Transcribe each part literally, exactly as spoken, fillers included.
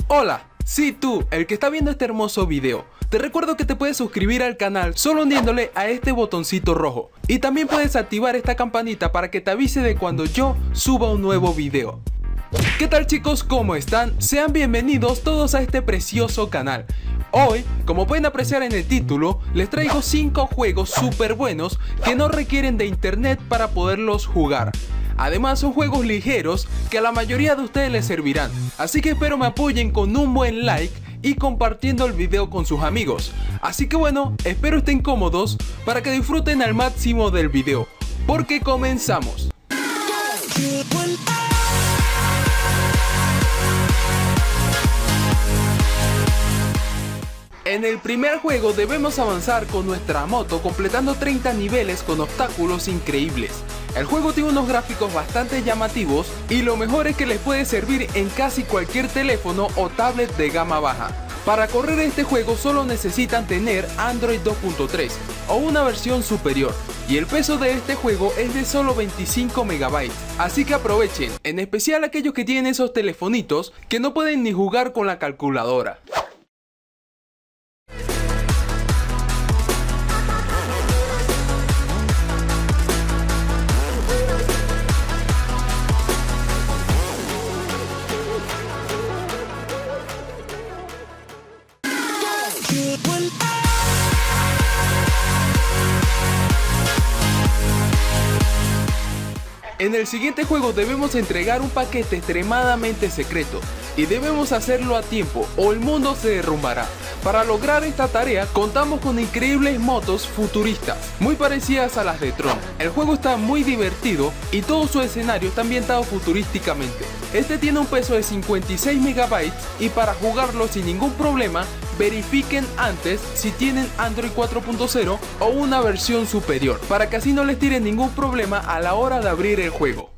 Hola, sí tú, el que está viendo este hermoso video. Te recuerdo que te puedes suscribir al canal solo hundiéndole a este botoncito rojo. Y también puedes activar esta campanita para que te avise de cuando yo suba un nuevo video. ¿Qué tal chicos? ¿Cómo están? Sean bienvenidos todos a este precioso canal. Hoy, como pueden apreciar en el título, les traigo cinco juegos súper buenos que no requieren de internet para poderlos jugar. Además son juegos ligeros que a la mayoría de ustedes les servirán. Así que espero me apoyen con un buen like y compartiendo el video con sus amigos. Así que bueno, espero estén cómodos para que disfruten al máximo del video, porque comenzamos. En el primer juego debemos avanzar con nuestra moto completando treinta niveles con obstáculos increíbles. El juego tiene unos gráficos bastante llamativos y lo mejor es que les puede servir en casi cualquier teléfono o tablet de gama baja. Para correr este juego solo necesitan tener Android dos punto tres o una versión superior y el peso de este juego es de solo veinticinco megabytes, así que aprovechen, en especial aquellos que tienen esos telefonitos que no pueden ni jugar con la calculadora. En el siguiente juego debemos entregar un paquete extremadamente secreto y debemos hacerlo a tiempo o el mundo se derrumbará. Para lograr esta tarea contamos con increíbles motos futuristas, muy parecidas a las de Tron. El juego está muy divertido y todo su escenario está ambientado futurísticamente. Este tiene un peso de cincuenta y seis megabytes y para jugarlo sin ningún problema, verifiquen antes si tienen Android cuatro punto cero o una versión superior, para que así no les tiren ningún problema a la hora de abrir el juego.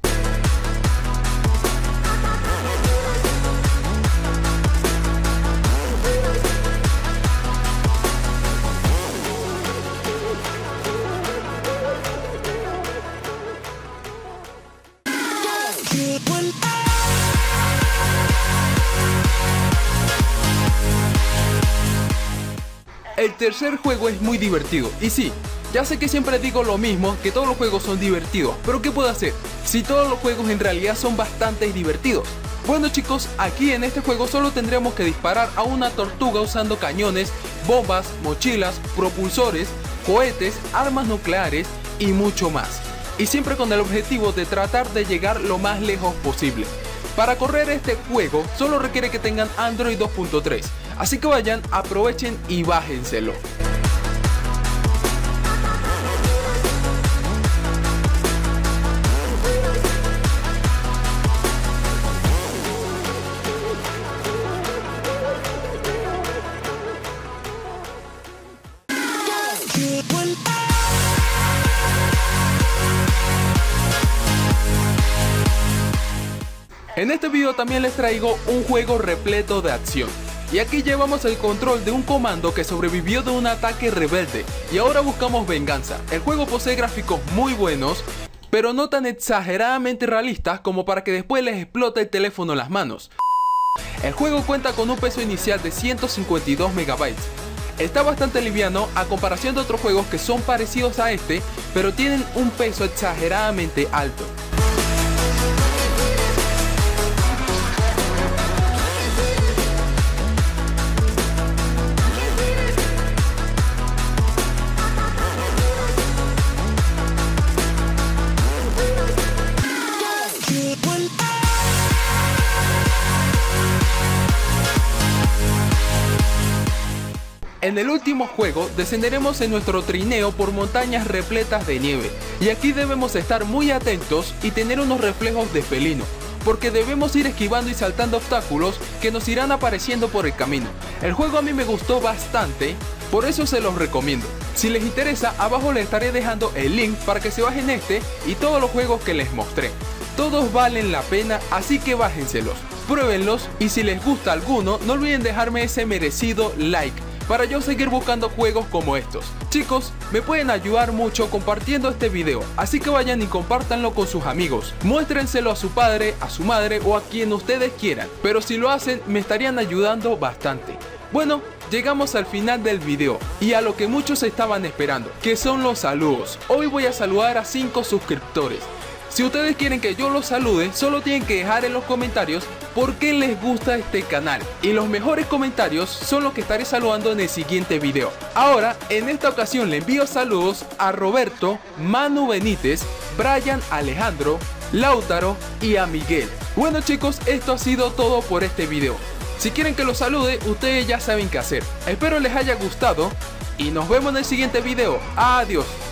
El tercer juego es muy divertido, y sí, ya sé que siempre digo lo mismo, que todos los juegos son divertidos, pero ¿qué puedo hacer? Si todos los juegos en realidad son bastante divertidos. Bueno chicos, aquí en este juego solo tendremos que disparar a una tortuga usando cañones, bombas, mochilas, propulsores, cohetes, armas nucleares y mucho más. Y siempre con el objetivo de tratar de llegar lo más lejos posible. Para correr este juego solo requiere que tengan Android dos punto tres, así que vayan, aprovechen y bájenselo. En este video también les traigo un juego repleto de acción. Y aquí llevamos el control de un comando que sobrevivió de un ataque rebelde y ahora buscamos venganza. El juego posee gráficos muy buenos, pero no tan exageradamente realistas como para que después les explote el teléfono en las manos. El juego cuenta con un peso inicial de ciento cincuenta y dos megabytes. Está bastante liviano a comparación de otros juegos que son parecidos a este, pero tienen un peso exageradamente alto. En el último juego descenderemos en nuestro trineo por montañas repletas de nieve y aquí debemos estar muy atentos y tener unos reflejos de felino, porque debemos ir esquivando y saltando obstáculos que nos irán apareciendo por el camino. El juego a mí me gustó bastante, por eso se los recomiendo. Si les interesa, abajo les estaré dejando el link para que se bajen este y todos los juegos que les mostré. Todos valen la pena, así que bájenselos, pruébenlos y si les gusta alguno no olviden dejarme ese merecido like, para yo seguir buscando juegos como estos. Chicos, me pueden ayudar mucho compartiendo este video, así que vayan y compártanlo con sus amigos. Muéstrenselo a su padre, a su madre o a quien ustedes quieran, pero si lo hacen me estarían ayudando bastante. Bueno, llegamos al final del video y a lo que muchos estaban esperando, que son los saludos. Hoy voy a saludar a cinco suscriptores. Si ustedes quieren que yo los salude, solo tienen que dejar en los comentarios por qué les gusta este canal. Y los mejores comentarios son los que estaré saludando en el siguiente video. Ahora, en esta ocasión le envío saludos a Roberto, Manu Benítez, Brian Alejandro, Lautaro y a Miguel. Bueno chicos, esto ha sido todo por este video. Si quieren que los salude, ustedes ya saben qué hacer. Espero les haya gustado y nos vemos en el siguiente video. Adiós.